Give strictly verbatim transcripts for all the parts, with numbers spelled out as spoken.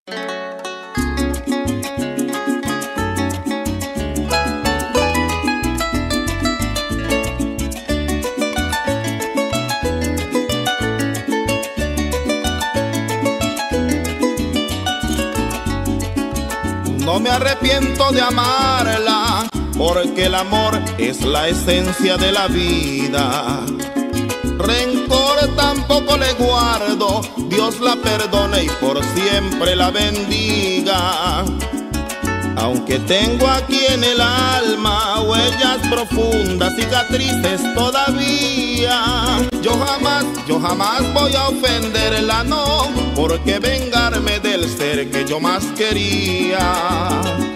No me arrepiento de amarla, porque el amor es la esencia de la vida. Rencor tampoco le guardo, Dios la perdone y por siempre la bendiga. Aunque tengo aquí en el alma huellas profundas, cicatrices todavía, yo jamás, yo jamás voy a ofenderla, no, porque vengarme del ser que yo más quería.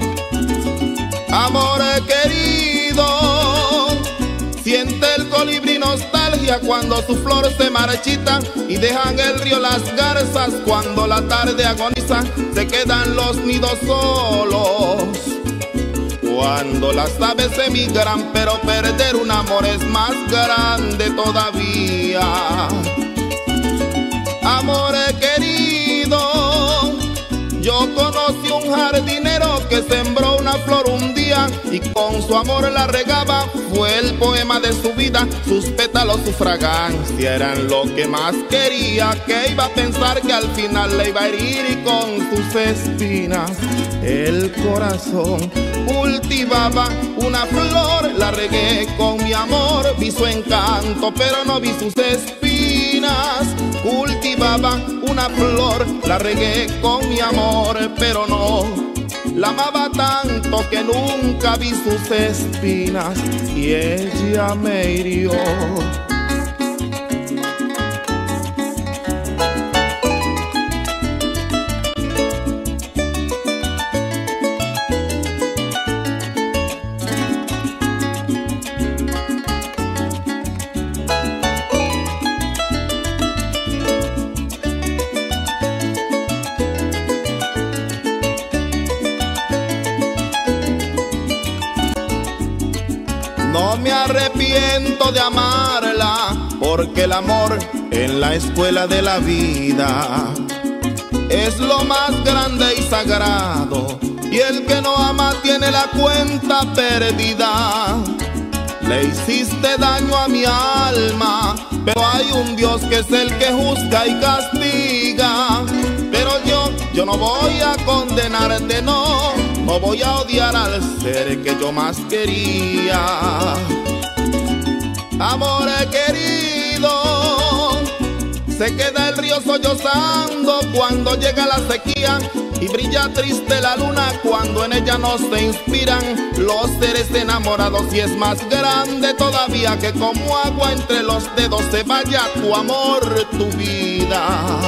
Amor querido, siente el colibrí nostalgia cuando su flor se marchita y dejan el río las garzas cuando la tarde agoniza. Se quedan los nidos solos cuando las aves emigran, pero perder un amor es más grande todavía. Amor querido, yo conocí un jardinero que sembró una flor un día y con su amor la regaba. Fue el poema de su vida, sus pétalos, su fragancia eran lo que más quería. Que iba a pensar que al final le iba a herir y con sus espinas el corazón cultivaba una flor. La regué con mi amor, vi su encanto pero no vi sus espinas. Cultivaba una flor, la regué con mi amor pero no la amaba tanto que nunca vi sus espinas y ella me hirió. No me arrepiento de amarla, porque el amor en la escuela de la vida es lo más grande y sagrado, y el que no ama tiene la cuenta perdida. Le hiciste daño a mi alma, pero hay un Dios que es el que juzga y castiga. Pero yo, yo no voy a condenarte, no, no voy a odiar al ser que yo más quería. Amor querido, se queda el río sollozando cuando llega la sequía y brilla triste la luna cuando en ella no se inspiran los seres enamorados. Y es más grande todavía que como agua entre los dedos se vaya tu amor, tu vida.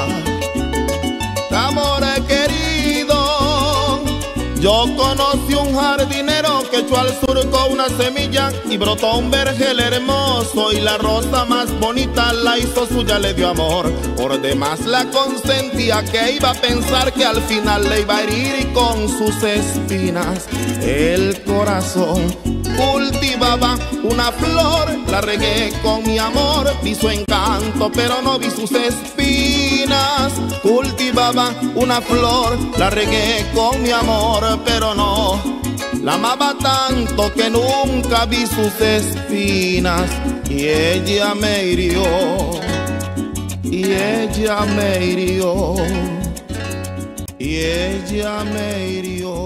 Amor querido, yo conocí un jardinero que echó al surco una semilla y brotó un vergel hermoso, y la rosa más bonita la hizo suya, le dio amor. Por demás la consentía, que iba a pensar que al final le iba a herir y con sus espinas el corazón cultivaba una flor. La regué con mi amor, vi su encanto pero no vi sus espinas. Cultivaba una flor, la regué con mi amor pero no la amaba tanto que nunca vi sus espinas y ella me hirió, y ella me hirió, y ella me hirió,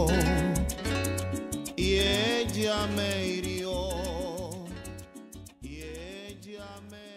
y ella me hirió, y ella me